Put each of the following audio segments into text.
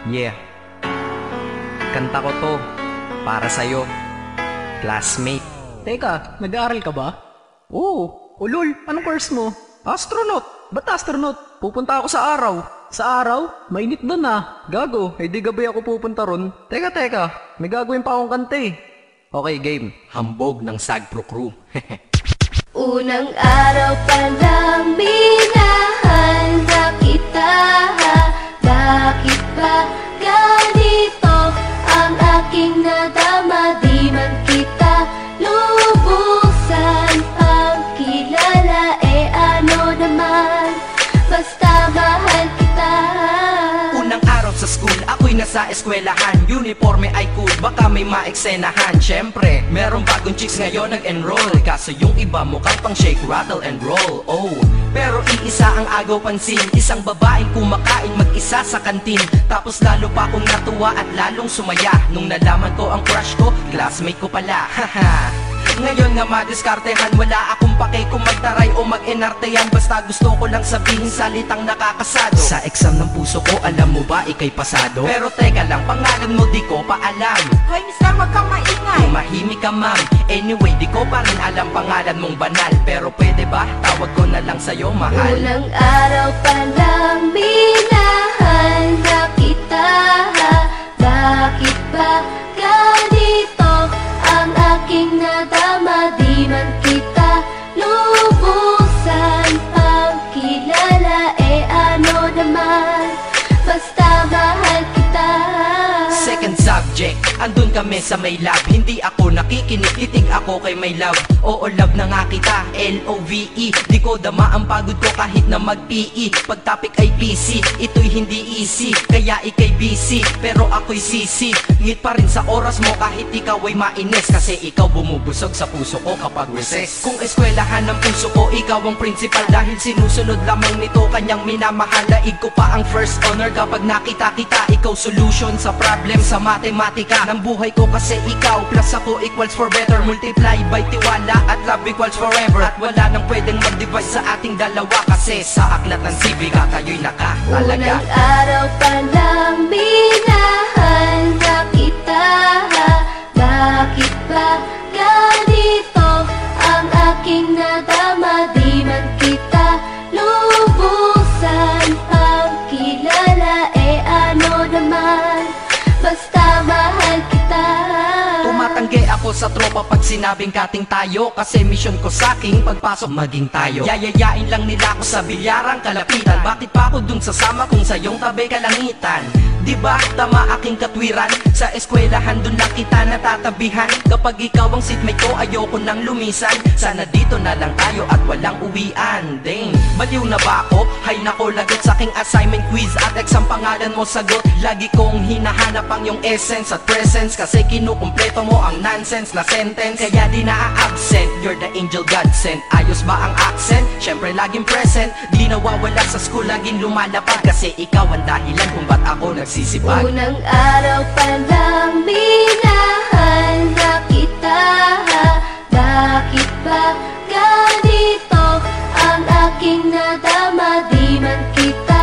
Yeah, kanta ko to para sa'yo, classmate. Teka, nag-aaral ka ba? Oo. Ulol, anong course mo? Astronaut. Ba't astronaut? Pupunta ako sa araw. Sa araw? Mainit doon ah. Gago, di gabi ako pupunta ron. Teka, may gagawin pa akong kanta eh. Okay, game. Hambog ng Sagpro Crew. Unang araw pa lang minahal na kita. Bakit ba ganito ang aking nadama? Di man kita lubusan ang kilala. Ano naman, basta mahal kita. Unang araw sa school, ako'y nasa eskwelahan. Uniforme ay cool, baka may maeksenahan. Syempre, merong bagong chicks ngayon nag-enroll. Kaso yung iba mukhang pang shake, rattle and roll. Oh, pero iisa ang agaw pansin. Isang babaeng kumakain mag-isa sa kantin. Tapos lalo pa akong natuwa at lalong sumaya nung nalaman ko ang crush ko, classmate ko pala. Haha. Ngayon nga madiskartehan, wala akong pake kung magtaray o mag-enartehan. Basta gusto ko lang sabihin salitang nakakasado. Sa exam ng puso ko, alam mo ba ikay pasado? Pero teka lang, pangalan mo di ko pa alam. Hoy mister, wag kang maingay. Tumahimik ka ma'am. Anyway, di ko pa rin alam pangalan mong banal. Pero pwede ba, tawag ko na lang sa'yo mahal. Unang araw pa lang minahal na kita. Bakit ba ganito ang aking nadama? Di man kita lubusan ang kilala. Ano naman, basta mahal kita. Second subject, andun kami sa may lab. Hindi ako nakikinig, titig ako kay my love. Oo, love na nga kita, L-O-V-E. Di ko dama ang pagod ko kahit na mag-PE. Pag topic ay PC, ito'y hindi easy. Kaya ikay busy, pero ako'y sisi. Ngit pa rin sa oras mo kahit ikaw ay mainis. Kasi ikaw bumubusog sa puso ko kapag recess. Kung eskwelahan ng puso ko, ikaw ang principal. Dahil sinusunod lamang nito kanyang minamahal. Daig ko pa ang first honor kapag nakita kita. Ikaw solution sa problem sa matematika ng buhay ko, kasi ikaw plus ako equals for better. Multiply by tiwala at love equals forever. At wala nang pwedeng mag-divide sa ating dalawa, kasi sa aklat ng sibiga tayo'y nakatalaga. Unang araw pa lang minahal na kita. Bakit ba ganito ang aking nadama? Di man kita lubusan ang kilala. Ano naman, basta mahal kita. Tumatanggi ako sa tropa pag sinabing kating tayo, kasi mission ko sa'king pagpasok maging tayo. Yayayain lang nila ako sa bilyarang kalapitan. Bakit pa ako dun sasama kung sa iyong tabi kalangitan? Diba tama aking katwiran? Sa eskwelahan dun lang kita natatabihan. Kapag ikaw ang seatmate ko, ayoko nang lumisan. Sana dito na lang tayo at walang uwian. Dang, baliw na ba ako? Hay nako, lagot sa aking assignment quiz at exam, pangalan mo sagot. Lagi kong hinahanap ang yung essence at presence, kasi kinukumpleto mo ang nonsense na sentence. Kaya di na-absent, you're the angel God sent. Ayos ba ang accent? Syempre laging present. Di nawawala sa school, laging lumalapag, kasi ikaw ang dahilan kung ba't ako nagsisipag. Unang araw pa lang minahal na kita. Bakit ba ganito ang aking nadama? Di man kita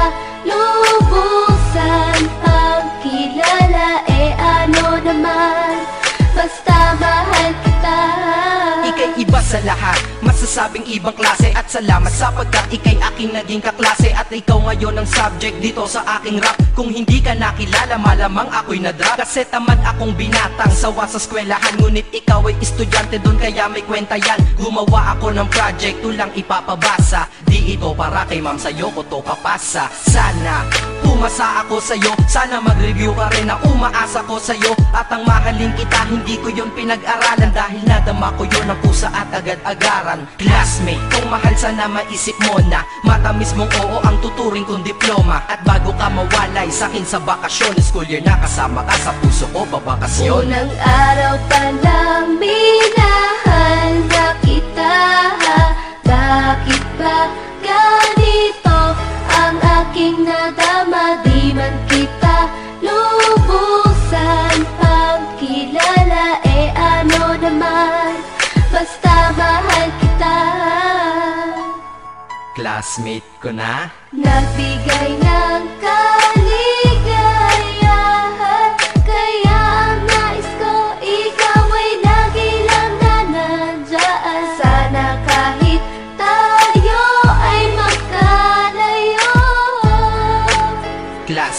lubusan ang kilala. Ano naman, basta mahal kita. Ika'y iba sa lahat, masasabing ibang klase. At salamat sapagkat ika'y aking naging kaklase. At ikaw ngayon ang subject dito sa aking rap. Kung hindi ka nakilala, malamang ako'y nadrag. Kasi tamad akong binatang sawa sa eskwelahan. Ngunit ikaw ay estudyante dun, kaya may kwenta yan. Gumawa ako ng project, tulang ipapabasa. Di ito para kay ma'am, sa'yo ko to papasa. Sana pumasa ako sa'yo, sana mag-review ka rin na umaasa ko sa'yo. At ang mahalin kita, hindi ko yun pinag-aralan, dahil nadama ko yun ang pusa at agad-agaran. Classmate, kung mahal sana maisip mo na matamis mong oo ang tuturing kong diploma. At bago ka mawalay sa'kin sa bakasyon, school year na kasama ka sa puso ko babakasyon. Unang araw pa lang minahal na kita. Bakit ba ganito ang aking nadama? Di man kita lubusan ang kilala. Ano naman, basta mahal kita. Classmate ko na, Nagbigay ng kaligayahan.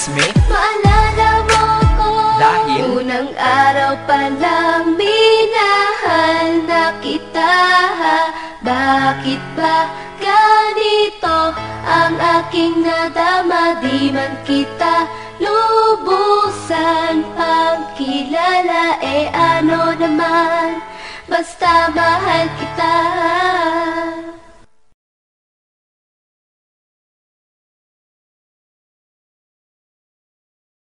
me? Maalala mo ko Dahil? unang araw pa lang minahal na kita. Bakit ba ganito ang aking nadama? Di man kita lubusan pagkilala, ano naman, basta mahal kita.